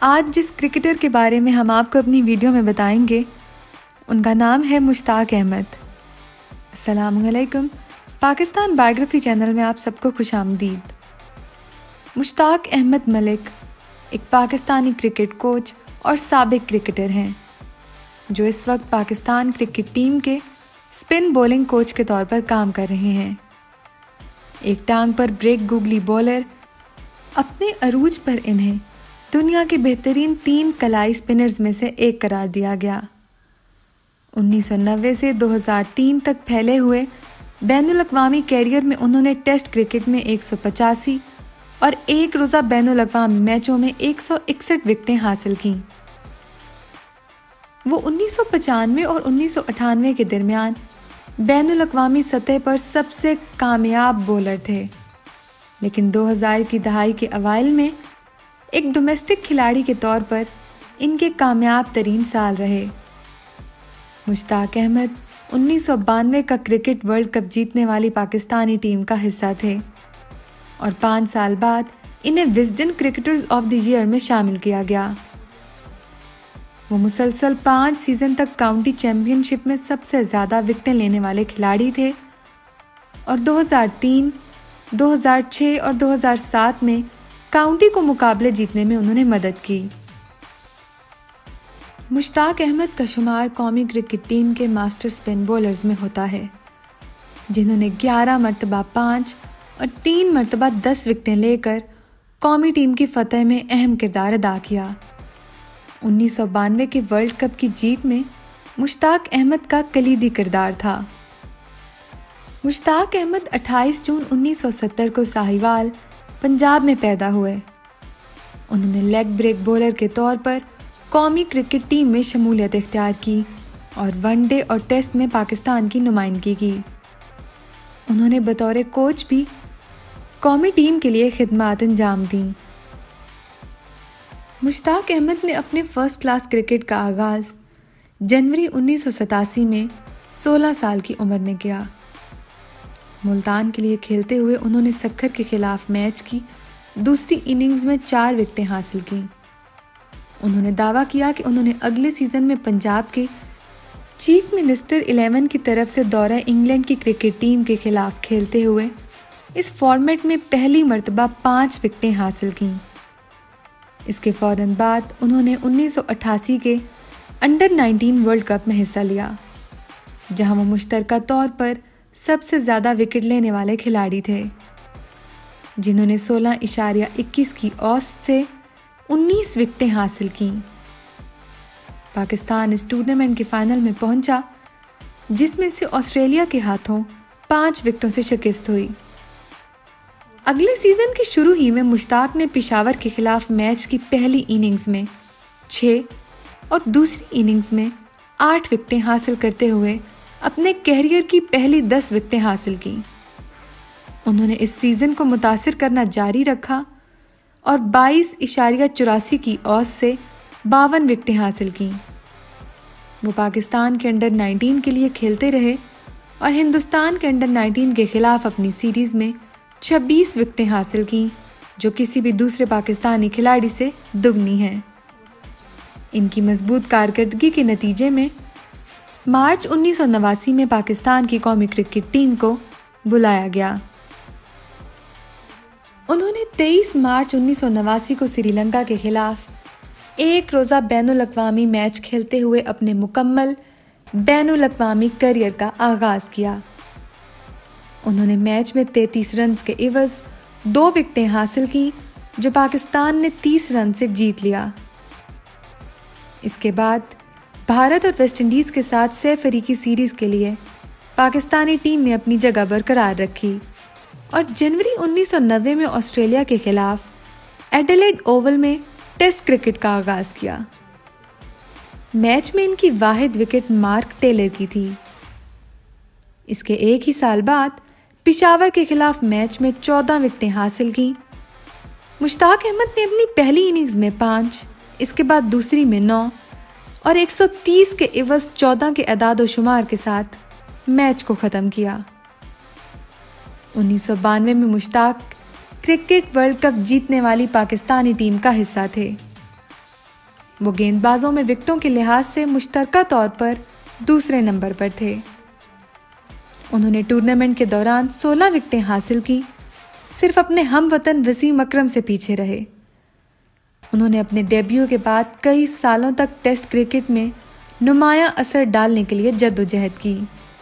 आज जिस क्रिकेटर के बारे में हम आपको अपनी वीडियो में बताएंगे उनका नाम है मुश्ताक अहमद। अस्सलामुअलैकुम। पाकिस्तान बायोग्राफी चैनल में आप सबको खुशामदीद। मुश्ताक अहमद मलिक एक पाकिस्तानी क्रिकेट कोच और साबिक क्रिकेटर हैं जो इस वक्त पाकिस्तान क्रिकेट टीम के स्पिन बॉलिंग कोच के तौर पर काम कर रहे हैं। एक टांग पर ब्रेक गूगली बॉलर, अपने अरूज पर इन्हें दुनिया के बेहतरीन 3 कलाई स्पिनर्स में से एक करार दिया गया। 1990 से 2003 तक फैले हुए बैनुल-अक़वामी कैरियर में उन्होंने टेस्ट क्रिकेट में 185 और एक रोज़ा बैनुल-अक़वामी मैचों में 161 विकेटें हासिल कीं। वो 1995 और 1998 के दरमियान बैनुल-अक़वामी सतह पर सबसे कामयाब बॉलर थे, लेकिन 2000 की दहाई के अवाइल में एक डोमेस्टिक खिलाड़ी के तौर पर इनके कामयाब तरीन साल रहे। मुश्ताक अहमद 1992 का क्रिकेट वर्ल्ड कप जीतने वाली पाकिस्तानी टीम का हिस्सा थे और 5 साल बाद इन्हें Wisden cricketers of the year में शामिल किया गया। वो मुसलसल 5 सीज़न तक काउंटी चैम्पियनशिप में सबसे ज़्यादा विकेटें लेने वाले खिलाड़ी थे और 2003, 2006 और 2007 में काउंटी को मुकाबले जीतने में उन्होंने मदद की। मुश्ताक अहमद का शुमार कौमी क्रिकेट टीम के मास्टर स्पिन बॉलर्स में होता है, जिन्होंने 11 मरतबा 5 और 3 मरतबा 10 विकेटें लेकर कौमी टीम की फतह में अहम किरदार अदा किया। 1992 के वर्ल्ड कप की जीत में मुश्ताक अहमद का कलीदी किरदार था। मुश्ताक अहमद 28 जून 1970 को साहिवाल, पंजाब में पैदा हुए। उन्होंने लेग ब्रेक बॉलर के तौर पर कौमी क्रिकेट टीम में शमूलियत इख्तियार की और वनडे और टेस्ट में पाकिस्तान की नुमाइंदगी की। उन्होंने बतौर कोच भी कौमी टीम के लिए खिदमात अंजाम दी। मुश्ताक अहमद ने अपने फर्स्ट क्लास क्रिकेट का आगाज़ जनवरी 1987 में 16 साल की उम्र में किया। मुल्तान के लिए खेलते हुए उन्होंने सक्खर के खिलाफ मैच की दूसरी इनिंग्स में 4 विकेटें हासिल की। उन्होंने दावा किया कि उन्होंने अगले सीज़न में पंजाब के चीफ मिनिस्टर 11 की तरफ से दौरा इंग्लैंड की क्रिकेट टीम के खिलाफ खेलते हुए इस फॉर्मेट में पहली मरतबा 5 विकेटें हासिल कीं। इसके फ़ौरन बाद उन्होंने 1988 के अंडर 19 वर्ल्ड कप में हिस्सा लिया, जहां वो मुश्तरका तौर पर सबसे ज़्यादा विकेट लेने वाले खिलाड़ी थे, जिन्होंने 16.21 की औसत से 19 विकेटें हासिल कीं। पाकिस्तान इस टूर्नामेंट के फाइनल में पहुंचा, जिसमें से ऑस्ट्रेलिया के हाथों 5 विकेटों से शिकस्त हुई। अगले सीज़न के शुरू ही में मुश्ताक ने पेशावर के खिलाफ मैच की पहली इनिंग्स में 6 और दूसरी इनिंग्स में 8 विकेटें हासिल करते हुए अपने कैरियर की पहली 10 विकेटें हासिल की। उन्होंने इस सीज़न को मुतासिर करना जारी रखा और 22.84 की औसत से 52 विकेटें हासिल की। वो पाकिस्तान के अंडर 19 के लिए खेलते रहे और हिंदुस्तान के अंडर 19 के खिलाफ अपनी सीरीज़ में 26 विकेटें हासिल की, जो किसी भी दूसरे पाकिस्तानी खिलाड़ी से दुगनी है। इनकी मजबूत कारकर्दगी के नतीजे में मार्च 1989 में पाकिस्तान की कौमी क्रिकेट टीम को बुलाया गया। उन्होंने 23 मार्च 1989 को श्रीलंका के खिलाफ एक रोज़ा बैनुल-अक़वामी मैच खेलते हुए अपने मुकम्मल बैनुल-अक़वामी करियर का आगाज़ किया। उन्होंने मैच में 33 रन के इवज़ 2 विकेटें हासिल की, जो पाकिस्तान ने 30 रन से जीत लिया। इसके बाद भारत और वेस्ट इंडीज़ के साथ 6 फरीकी सीरीज़ के लिए पाकिस्तानी टीम ने अपनी जगह बरकरार रखी और जनवरी 1990 में ऑस्ट्रेलिया के खिलाफ एडिलेड ओवल में टेस्ट क्रिकेट का आगाज़ किया। मैच में इनकी वाहिद विकेट मार्क टेलर की थी। इसके एक ही साल बाद पेशावर के खिलाफ मैच में 14 विकेटें हासिल की। मुश्ताक अहमद ने अपनी पहली इनिंग्स में 5, इसके बाद दूसरी में 9 और 130 के इवज़ 14 के अदाद शुमार के साथ मैच को ख़त्म किया। 1992 में मुश्ताक क्रिकेट वर्ल्ड कप जीतने वाली पाकिस्तानी टीम का हिस्सा थे। वो गेंदबाजों में विकेटों के लिहाज से मुश्तरका तौर पर दूसरे नंबर पर थे। उन्होंने टूर्नामेंट के दौरान 16 विकेटें हासिल की, सिर्फ अपने हमवतन वसीम अकरम से पीछे रहे। उन्होंने अपने डेब्यू के बाद कई सालों तक टेस्ट क्रिकेट में नुमायां असर डालने के लिए जद्दोजहद की।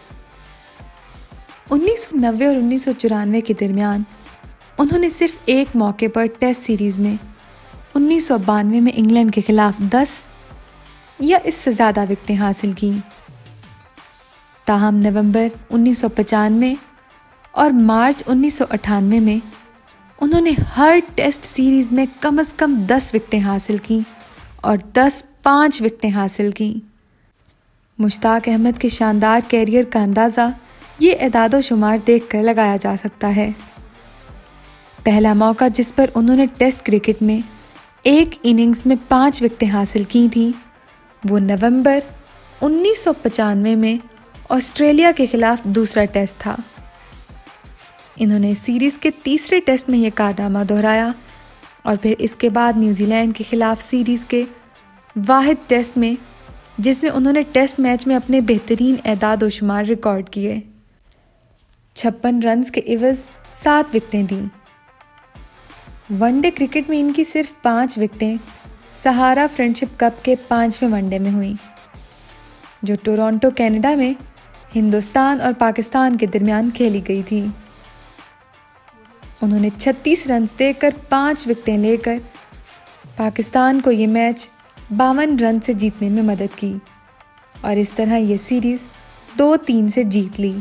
1990 और 1994 के दरमियान उन्होंने सिर्फ एक मौके पर टेस्ट सीरीज में 1992 में इंग्लैंड के खिलाफ 10 या इससे ज़्यादा विकेटें हासिल की। ताहम नवंबर 1995 और मार्च 1998 में उन्होंने हर टेस्ट सीरीज में कम से कम 10 विकेटें हासिल की और 5 विकेटें हासिल की। मुश्ताक अहमद के शानदार कैरियर का अंदाज़ा ये एदादो शुमार देखकर लगाया जा सकता है। पहला मौका जिस पर उन्होंने टेस्ट क्रिकेट में एक इनिंग्स में 5 विकेटें हासिल की थी, वो नवंबर 1995 में ऑस्ट्रेलिया के खिलाफ दूसरा टेस्ट था। इन्होंने सीरीज़ के तीसरे टेस्ट में यह कारनामा दोहराया और फिर इसके बाद न्यूजीलैंड के खिलाफ सीरीज़ के वाहिद टेस्ट में, जिसमें उन्होंने टेस्ट मैच में अपने बेहतरीन एदाद व शुमार रिकॉर्ड किए। 56 रन्स के इवज़ 7 विकेटें दी। वनडे क्रिकेट में इनकी सिर्फ 5 विकेटें सहारा फ्रेंडशिप कप के 5वें वनडे में हुई, जो टोरंटो कनाडा में हिंदुस्तान और पाकिस्तान के दरमियान खेली गई थी। उन्होंने 36 रन्स देकर 5 विकेटें लेकर पाकिस्तान को ये मैच 52 रन से जीतने में मदद की और इस तरह ये सीरीज़ 2-3 से जीत ली।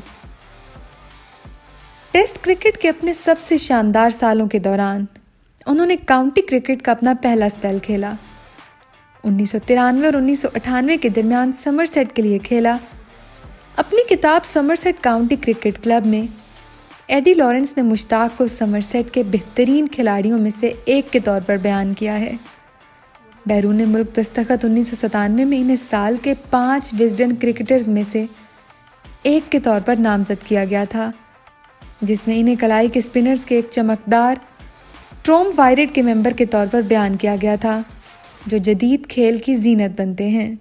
टेस्ट क्रिकेट के अपने सबसे शानदार सालों के दौरान उन्होंने काउंटी क्रिकेट का अपना पहला स्पेल खेला। 1993 और 1998 के दरमियान समरसेट के लिए खेला। अपनी किताब समरसेट काउंटी क्रिकेट क्लब में एडी लॉरेंस ने मुश्ताक को समरसेट के बेहतरीन खिलाड़ियों में से एक के तौर पर बयान किया है। बैरून मुल्क दस्तखत 1997 में इन्हें साल के 5 विजडन क्रिकेटर्स में से एक के तौर पर नामजद किया गया था, जिसमें इन्हें कलाई के स्पिनर्स के एक चमकदार ट्रोम वायरेट के मेंबर के तौर पर बयान किया गया था, जो जदीद खेल की जीनत बनते हैं।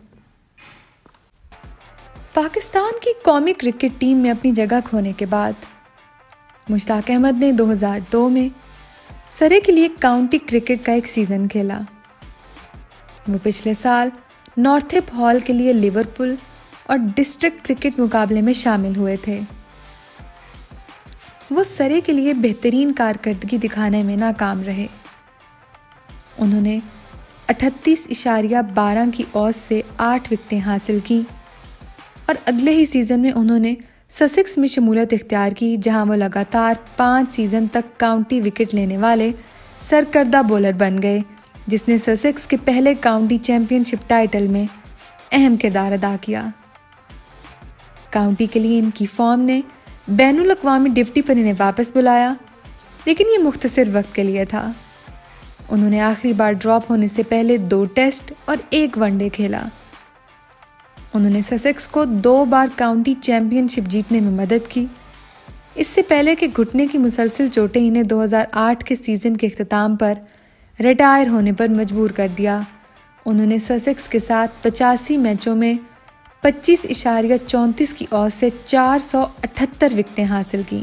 पाकिस्तान की कौमी क्रिकेट टीम में अपनी जगह खोने के बाद मुश्ताक अहमद ने 2002 में सरे के लिए काउंटी क्रिकेट का एक सीज़न खेला। वो पिछले साल नॉर्थिप हॉल के लिए लिवरपूल और डिस्ट्रिक्ट क्रिकेट मुकाबले में शामिल हुए थे। वो सरे के लिए बेहतरीन कारकर्दगी दिखाने में नाकाम रहे। उन्होंने 38.12 की औसत से 8 विकेटें हासिल की और अगले ही सीज़न में उन्होंने ससेक्स में शमूलियत इख्तियार की, जहां वो लगातार 5 सीज़न तक काउंटी विकेट लेने वाले सरकर्दा बॉलर बन गए, जिसने ससेक्स के पहले काउंटी चैंपियनशिप टाइटल में अहम किरदार अदा किया। काउंटी के लिए इनकी फॉर्म ने बैनुल अक़वामी ड्यूटी पर इन्हें वापस बुलाया, लेकिन ये मुख्तसर वक्त के लिए था। उन्होंने आखिरी बार ड्रॉप होने से पहले 2 टेस्ट और 1 वनडे खेला। उन्होंने ससेक्स को 2 बार काउंटी चैंपियनशिप जीतने में मदद की। इससे पहले कि घुटने की मुसलसल चोटें इन्हें 2008 के सीज़न के इख्तिताम पर रिटायर होने पर मजबूर कर दिया। उन्होंने ससेक्स के साथ 85 मैचों में 25.34 की औसत से 478 विकेटें हासिल की।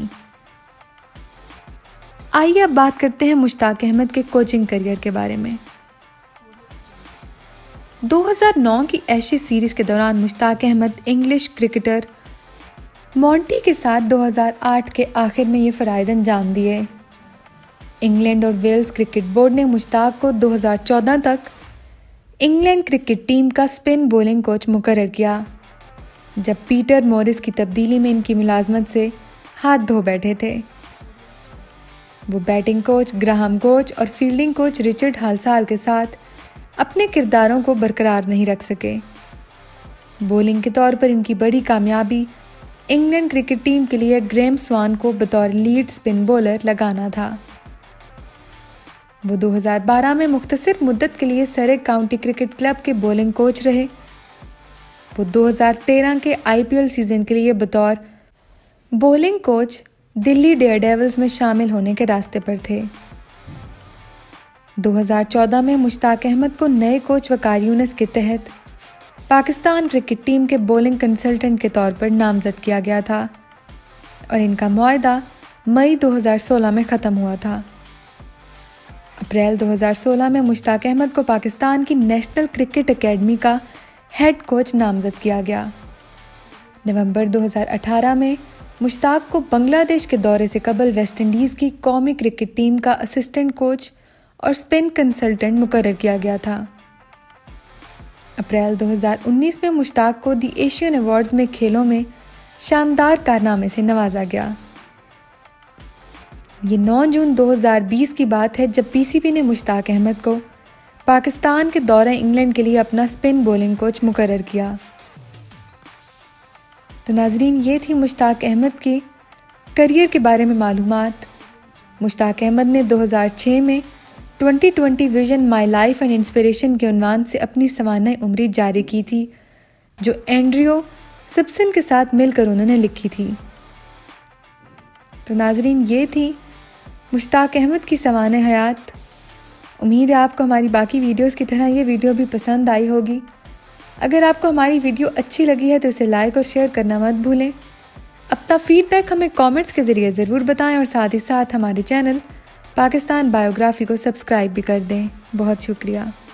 आइए अब बात करते हैं मुश्ताक अहमद के कोचिंग करियर के बारे में। 2009 की एशेज सीरीज़ के दौरान Mushtaq Ahmed English cricketer Monty के साथ 2008 के आखिर में ये फ़राइज़ अंजाम दिए। इंग्लैंड और वेल्स क्रिकेट बोर्ड ने मुश्ताक को 2014 तक इंग्लैंड क्रिकेट टीम का स्पिन बॉलिंग कोच मुकर्रर किया, जब पीटर मॉरिस की तब्दीली में इनकी मुलाजमत से हाथ धो बैठे थे। वो बैटिंग कोच ग्राहम कोच और फील्डिंग कोच रिचर्ड हालसाल के साथ अपने किरदारों को बरकरार नहीं रख सके। बॉलिंग के तौर पर इनकी बड़ी कामयाबी इंग्लैंड क्रिकेट टीम के लिए ग्रेम स्वान को बतौर लीड स्पिन बॉलर लगाना था। वो 2012 में मुख्तसर मुद्दत के लिए सरे काउंटी क्रिकेट क्लब के बॉलिंग कोच रहे। वो 2013 के IPL सीज़न के लिए बतौर बॉलिंग कोच दिल्ली डेयरडेविल्स में शामिल होने के रास्ते पर थे। 2014 में मुश्ताक अहमद को नए कोच वकार यूनिस के तहत पाकिस्तान क्रिकेट टीम के बॉलिंग कंसल्टेंट के तौर पर नामजद किया गया था और इनका मुआहदा मई 2016 में ख़त्म हुआ था। अप्रैल 2016 में मुश्ताक अहमद को पाकिस्तान की नेशनल क्रिकेट एकेडमी का हेड कोच नामजद किया गया। नवंबर 2018 में मुश्ताक को बांग्लादेश के दौरे से कबल वेस्ट इंडीज़ की कौमी क्रिकेट टीम का असिस्टेंट कोच और स्पिन कंसल्टेंट मुकर्रर किया गया था। अप्रैल 2019 में मुश्ताक को दी एशियन अवार्ड्स में खेलों में शानदार कारनामे से नवाजा गया। ये 9 जून 2020 की बात है जब पीसीबी ने मुश्ताक अहमद को पाकिस्तान के दौरे इंग्लैंड के लिए अपना स्पिन बॉलिंग कोच मुकर्रर किया। तो नाजरीन, ये थी मुश्ताक अहमद की करियर के बारे में मालूमात। मुश्ताक अहमद ने 2006 में 2020 vision my life and inspiration के उन्वान से अपनी सवाना उम्री जारी की थी, जो एंड्रियो सिप्सन के साथ मिलकर उन्होंने लिखी थी। तो नाजरीन, ये थी मुश्ताक अहमद की सवाने हयात। उम्मीद है आपको हमारी बाकी वीडियोस की तरह ये वीडियो भी पसंद आई होगी। अगर आपको हमारी वीडियो अच्छी लगी है तो इसे लाइक और शेयर करना मत भूलें। अपना फीडबैक हमें कमेंट्स के ज़रिए ज़रूर बताएं और साथ ही साथ हमारे चैनल पाकिस्तान बायोग्राफी को सब्सक्राइब भी कर दें। बहुत शुक्रिया।